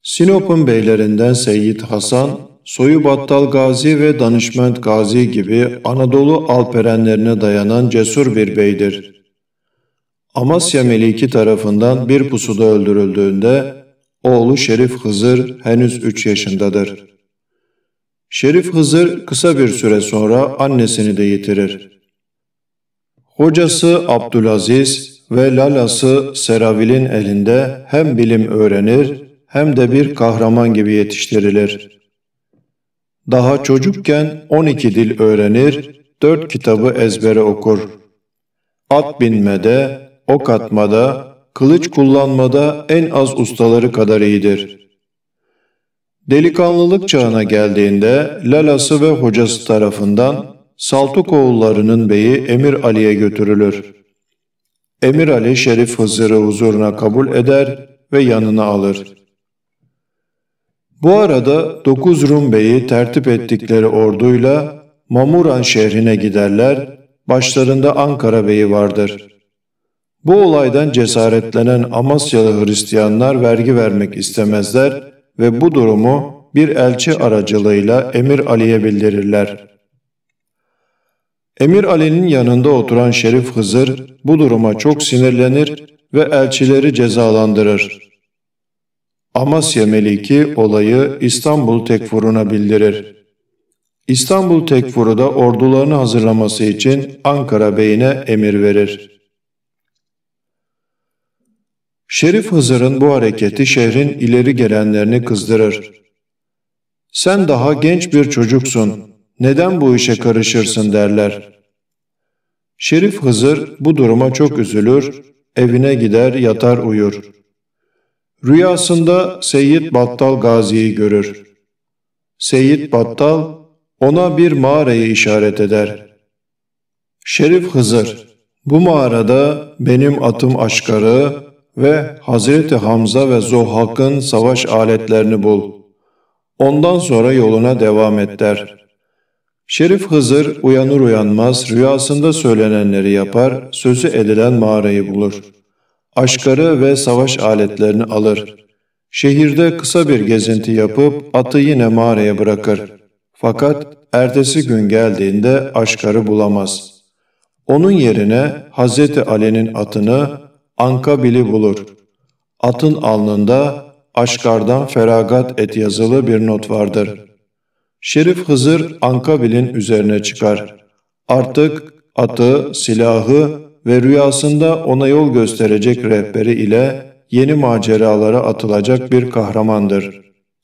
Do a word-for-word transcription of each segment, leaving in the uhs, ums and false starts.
Sinop'un beylerinden Seyyid Hasan, soyu Battal Gazi ve Danışment Gazi gibi Anadolu alperenlerine dayanan cesur bir beydir. Amasya Meliki tarafından bir pusuda öldürüldüğünde, oğlu Şerif Hızır henüz üç yaşındadır. Şerif Hızır kısa bir süre sonra annesini de yitirir. Hocası Abdülaziz ve lalası Seravil'in elinde hem bilim öğrenir hem de bir kahraman gibi yetiştirilir. Daha çocukken on iki dil öğrenir, dört kitabı ezbere okur. At binmede, ok atmada, kılıç kullanmada en az ustaları kadar iyidir. Delikanlılık çağına geldiğinde lalası ve hocası tarafından Saltukoğullarının beyi Emir Ali'ye götürülür. Emir Ali Şerif Hızır'ı huzuruna kabul eder ve yanına alır. Bu arada dokuz Rum beyi tertip ettikleri orduyla Mamuran şehrine giderler, başlarında Ankara beyi vardır. Bu olaydan cesaretlenen Amasyalı Hristiyanlar vergi vermek istemezler ve bu durumu bir elçi aracılığıyla Emir Ali'ye bildirirler. Emir Ali'nin yanında oturan Şerif Hızır bu duruma çok sinirlenir ve elçileri cezalandırır. Amasya Meliki olayı İstanbul Tekfuru'na bildirir. İstanbul Tekfuru da ordularını hazırlaması için Ankara Bey'ine emir verir. Şerif Hızır'ın bu hareketi şehrin ileri gelenlerini kızdırır. "Sen daha genç bir çocuksun, neden bu işe karışırsın?" derler. Şerif Hızır bu duruma çok üzülür, evine gider yatar uyur. Rüyasında Seyyid Battal Gazi'yi görür. Seyyid Battal ona bir mağarayı işaret eder. Şerif Hızır, "Bu mağarada benim atım Aşkar'ı ve Hazreti Hamza ve Zohak'ın savaş aletlerini bul. Ondan sonra yoluna devam et" der. Şerif Hızır uyanır uyanmaz rüyasında söylenenleri yapar, sözü edilen mağarayı bulur. Aşkarı ve savaş aletlerini alır. Şehirde kısa bir gezinti yapıp atı yine mağaraya bırakır. Fakat ertesi gün geldiğinde Aşkar'ı bulamaz. Onun yerine Hazreti Ali'nin atını Ankabil'i bulur. Atın alnında Aşkar'dan feragat et yazılı bir not vardır. Şerif Hızır Ankabil'in üzerine çıkar. Artık atı, silahı ve rüyasında ona yol gösterecek rehberi ile yeni maceralara atılacak bir kahramandır.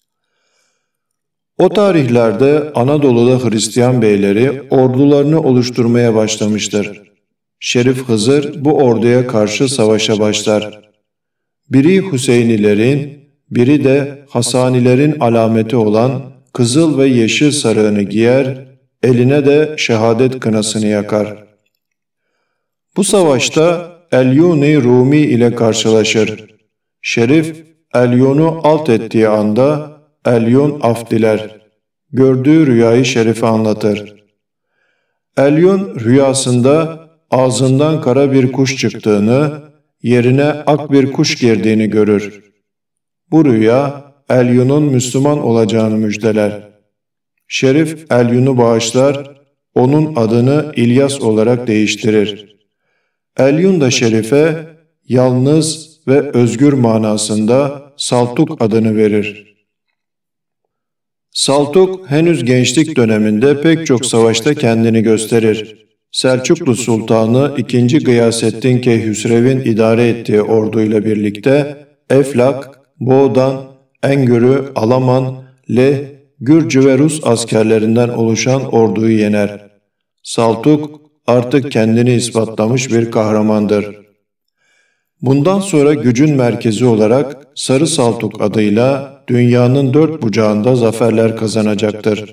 O tarihlerde Anadolu'da Hristiyan beyleri ordularını oluşturmaya başlamıştır. Şerif Hızır bu orduya karşı savaşa başlar. Biri Hüseynilerin, biri de Hasanilerin alameti olan kızıl ve yeşil sarığını giyer, eline de şehadet kınasını yakar. Bu savaşta Elyun-i Rumi ile karşılaşır. Şerif, Elyun'u alt ettiği anda Elyun af diler. Gördüğü rüyayı Şerif'e anlatır. Elyun rüyasında ağzından kara bir kuş çıktığını, yerine ak bir kuş girdiğini görür. Bu rüya Elyun'un Müslüman olacağını müjdeler. Şerif Elyun'u bağışlar, onun adını İlyas olarak değiştirir. Elyun da Şerif'e yalnız ve özgür manasında Saltuk adını verir. Saltuk henüz gençlik döneminde pek çok savaşta kendini gösterir. Selçuklu Sultanı ikinci. Gıyasettin Keyhüsrev'in idare ettiği orduyla birlikte Eflak, Boğdan, Engürü, Alaman, Leh, Gürcü ve Rus askerlerinden oluşan orduyu yener. Saltuk artık kendini ispatlamış bir kahramandır. Bundan sonra gücün merkezi olarak Sarı Saltuk adıyla dünyanın dört bucağında zaferler kazanacaktır.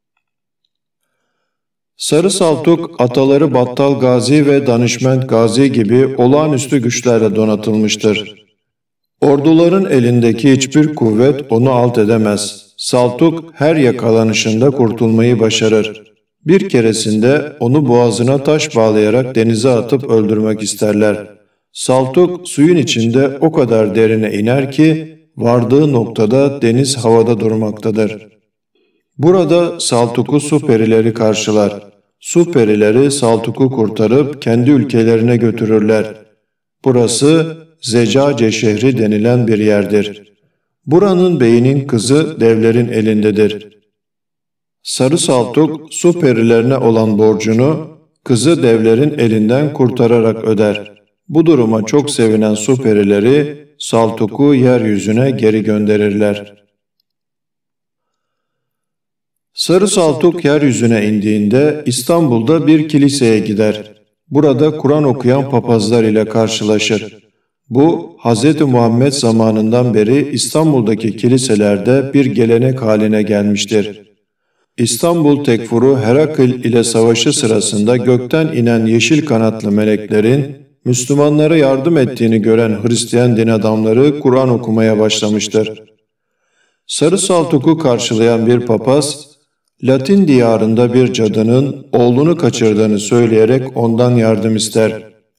Sarı Saltuk, ataları Battal Gazi ve Danışment Gazi gibi olağanüstü güçlerle donatılmıştır. Orduların elindeki hiçbir kuvvet onu alt edemez. Saltuk her yakalanışında kurtulmayı başarır. Bir keresinde onu boğazına taş bağlayarak denize atıp öldürmek isterler. Saltuk suyun içinde o kadar derine iner ki vardığı noktada deniz havada durmaktadır. Burada Saltuk'u su perileri karşılar. Su perileri Saltuk'u kurtarıp kendi ülkelerine götürürler. Burası Zecace şehri denilen bir yerdir. Buranın beyinin kızı devlerin elindedir. Sarı Saltuk su perilerine olan borcunu kızı devlerin elinden kurtararak öder. Bu duruma çok sevinen su perileri Saltuk'u yeryüzüne geri gönderirler. Sarı Saltuk yeryüzüne indiğinde İstanbul'da bir kiliseye gider. Burada Kur'an okuyan papazlar ile karşılaşır. Bu, Hz. Muhammed zamanından beri İstanbul'daki kiliselerde bir gelenek haline gelmiştir. İstanbul Tekfuru Herakl ile savaşı sırasında gökten inen yeşil kanatlı meleklerin Müslümanlara yardım ettiğini gören Hristiyan din adamları Kur'an okumaya başlamıştır. Sarı Saltuk'u karşılayan bir papaz, Latin diyarında bir cadının oğlunu kaçırdığını söyleyerek ondan yardım ister.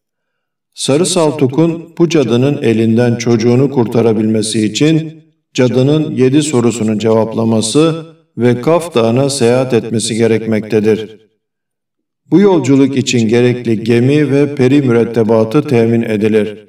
Sarı Saltuk'un bu cadının elinden çocuğunu kurtarabilmesi için cadının yedi sorusunu cevaplaması ve Kaf Dağı'na seyahat etmesi gerekmektedir. Bu yolculuk için gerekli gemi ve peri mürettebatı temin edilir.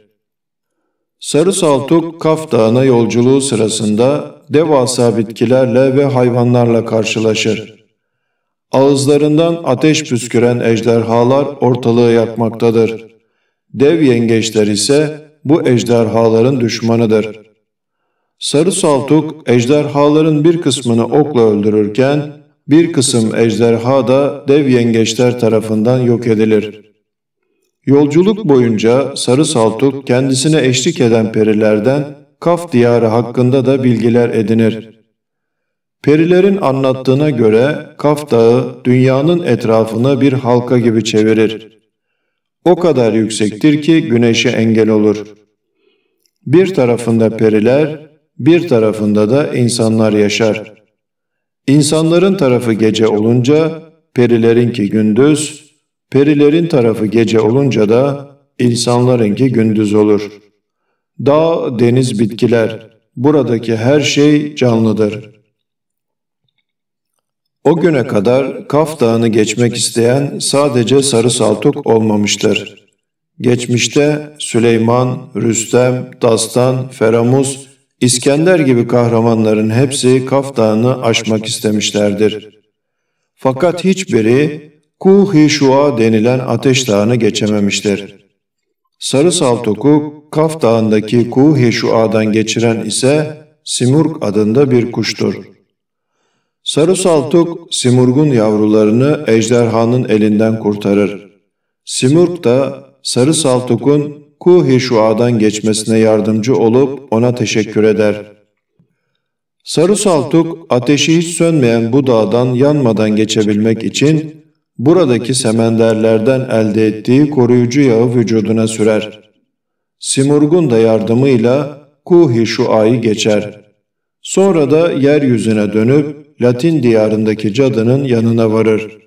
Sarı Saltuk, Kaf Dağı'na yolculuğu sırasında devasa bitkilerle ve hayvanlarla karşılaşır. Ağızlarından ateş püsküren ejderhalar ortalığı yakmaktadır. Dev yengeçler ise bu ejderhaların düşmanıdır. Sarı Saltuk, ejderhaların bir kısmını okla öldürürken, bir kısım ejderha da dev yengeçler tarafından yok edilir. Yolculuk boyunca Sarı Saltuk kendisine eşlik eden perilerden Kaf diyarı hakkında da bilgiler edinir. Perilerin anlattığına göre Kaf Dağı dünyanın etrafını bir halka gibi çevirir. O kadar yüksektir ki güneşe engel olur. Bir tarafında periler, bir tarafında da insanlar yaşar. İnsanların tarafı gece olunca perilerinki gündüz, perilerin tarafı gece olunca da insanlarınki gündüz olur. Dağ, deniz, bitkiler, buradaki her şey canlıdır. O güne kadar Kaf Dağı'nı geçmek isteyen sadece Sarı Saltuk olmamıştır. Geçmişte Süleyman, Rüstem, Dastan, Feramuz, İskender gibi kahramanların hepsi Kaf Dağı'nı aşmak istemişlerdir. Fakat hiçbiri Kuh-i Şua denilen ateş dağını geçememiştir. Sarı Saltuk'u Kaf Dağı'ndaki Kuh-i Şua'dan geçiren ise Simurg adında bir kuştur. Sarı Saltuk, Simurg'un yavrularını ejderhanın elinden kurtarır. Simurg da Sarı Saltuk'un Kuh-i Şua'dan geçmesine yardımcı olup ona teşekkür eder. Sarı Saltuk, ateşi hiç sönmeyen bu dağdan yanmadan geçebilmek için buradaki semenderlerden elde ettiği koruyucu yağı vücuduna sürer. Simurg'un da yardımıyla Kuh-i Şua'yı geçer. Sonra da yeryüzüne dönüp Latin diyarındaki cadının yanına varır.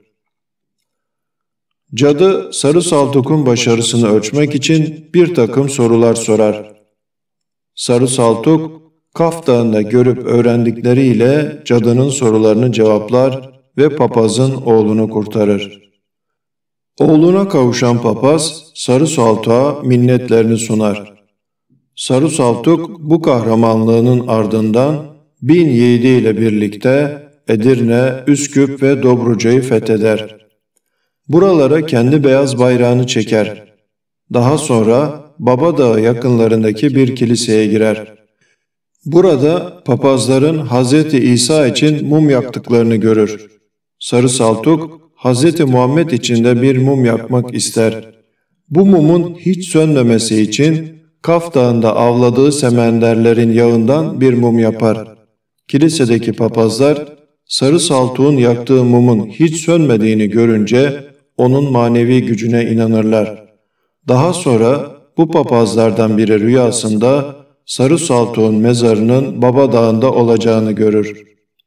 Cadı, Sarı Saltuk'un başarısını ölçmek için bir takım sorular sorar. Sarı Saltuk, Kaf Dağı'nda görüp öğrendikleriyle cadının sorularını cevaplar ve papazın oğlunu kurtarır. Oğluna kavuşan papaz, Sarı Saltuk'a minnetlerini sunar. Sarı Saltuk, bu kahramanlığının ardından bin yiğidiyle birlikte Edirne, Üsküp ve Dobruca'yı fetheder. Buralara kendi beyaz bayrağını çeker. Daha sonra Baba Dağı yakınlarındaki bir kiliseye girer. Burada papazların Hz. İsa için mum yaktıklarını görür. Sarı Saltuk, Hz. Muhammed için de bir mum yakmak ister. Bu mumun hiç sönmemesi için Kaf Dağı'nda avladığı semenderlerin yağından bir mum yapar. Kilisedeki papazlar, Sarı Saltuk'un yaktığı mumun hiç sönmediğini görünce onun manevi gücüne inanırlar. Daha sonra bu papazlardan biri rüyasında Sarı Saltuk'un mezarının Baba Dağı'nda olacağını görür.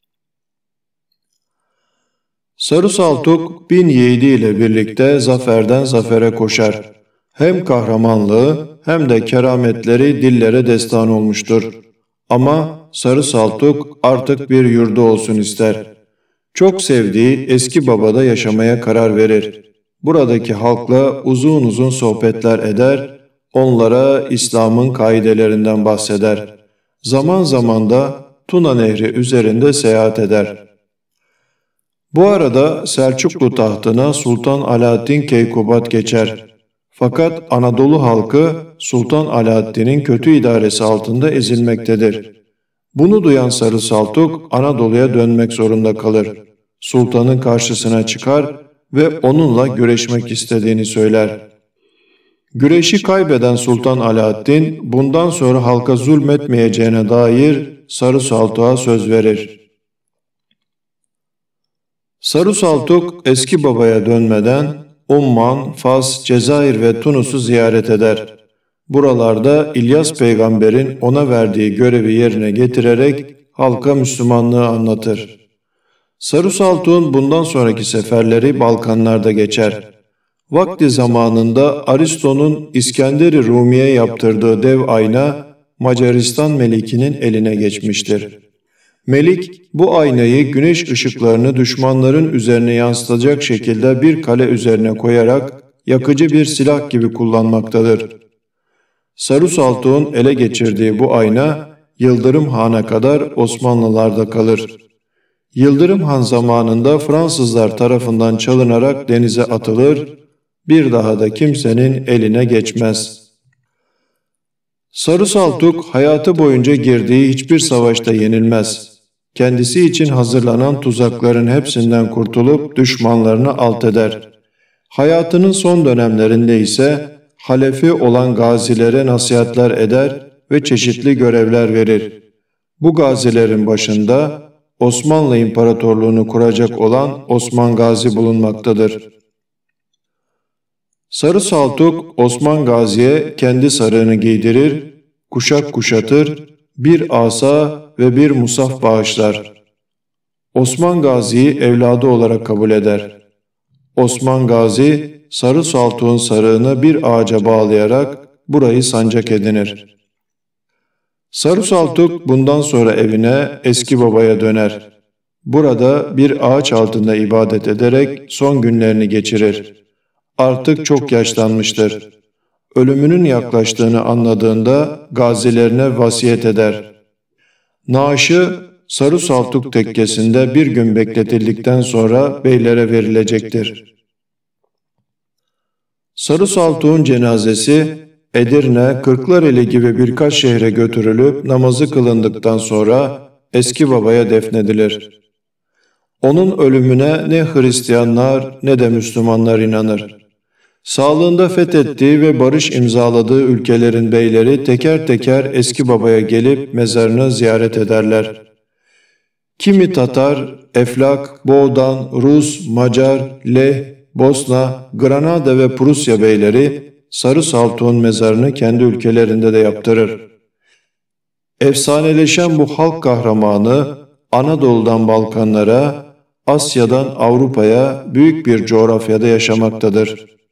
Sarı Saltuk bin yiğidiyle birlikte zaferden zafere koşar. Hem kahramanlığı hem de kerametleri dillere destan olmuştur. Ama Sarı Saltuk artık bir yurdu olsun ister. Çok sevdiği eski babada yaşamaya karar verir. Buradaki halkla uzun uzun sohbetler eder, onlara İslam'ın kaidelerinden bahseder. Zaman zaman da Tuna Nehri üzerinde seyahat eder. Bu arada Selçuklu tahtına Sultan Alaaddin Keykubat geçer. Fakat Anadolu halkı Sultan Alaaddin'in kötü idaresi altında ezilmektedir. Bunu duyan Sarı Saltuk Anadolu'ya dönmek zorunda kalır. Sultanın karşısına çıkar ve onunla güreşmek istediğini söyler. Güreşi kaybeden Sultan Alaaddin bundan sonra halka zulmetmeyeceğine dair Sarı Saltuk'a söz verir. Sarı Saltuk eski babaya dönmeden Umman, Fas, Cezayir ve Tunus'u ziyaret eder. Buralarda İlyas peygamberin ona verdiği görevi yerine getirerek halka Müslümanlığı anlatır. Sarı Saltuk'un bundan sonraki seferleri Balkanlarda geçer. Vakti zamanında Aristo'nun İskender-i Rumi'ye yaptırdığı dev ayna Macaristan Meliki'nin eline geçmiştir. Melik bu aynayı güneş ışıklarını düşmanların üzerine yansıtacak şekilde bir kale üzerine koyarak yakıcı bir silah gibi kullanmaktadır. Sarı Saltuk'un ele geçirdiği bu ayna Yıldırım Han'a kadar Osmanlılarda kalır. Yıldırım Han zamanında Fransızlar tarafından çalınarak denize atılır, bir daha da kimsenin eline geçmez. Sarı Saltuk hayatı boyunca girdiği hiçbir savaşta yenilmez. Kendisi için hazırlanan tuzakların hepsinden kurtulup düşmanlarını alt eder. Hayatının son dönemlerinde ise halefi olan gazilere nasihatler eder ve çeşitli görevler verir. Bu gazilerin başında Osmanlı İmparatorluğunu kuracak olan Osman Gazi bulunmaktadır. Sarı Saltuk Osman Gazi'ye kendi sarığını giydirir, kuşak kuşatır, bir asa ve bir musaf bağışlar. Osman Gazi'yi evladı olarak kabul eder. Osman Gazi, Sarı Saltuk'un sarığını bir ağaca bağlayarak burayı sancak edinir. Sarı Saltuk bundan sonra evine eski babaya döner. Burada bir ağaç altında ibadet ederek son günlerini geçirir. Artık çok yaşlanmıştır. Ölümünün yaklaştığını anladığında gazilerine vasiyet eder. Naaşı Sarı Saltuk tekkesinde bir gün bekletildikten sonra beylere verilecektir. Sarı Saltuk'un cenazesi Edirne, Kırklareli gibi birkaç şehre götürülüp namazı kılındıktan sonra eski babaya defnedilir. Onun ölümüne ne Hristiyanlar ne de Müslümanlar inanır. Sağlığında fethettiği ve barış imzaladığı ülkelerin beyleri teker teker eski babaya gelip mezarını ziyaret ederler. Kimi Tatar, Eflak, Boğdan, Rus, Macar, Leh, Bosna, Granada ve Prusya beyleri Sarı Saltuk'un mezarını kendi ülkelerinde de yaptırır. Efsaneleşen bu halk kahramanı Anadolu'dan Balkanlara, Asya'dan Avrupa'ya büyük bir coğrafyada yaşamaktadır.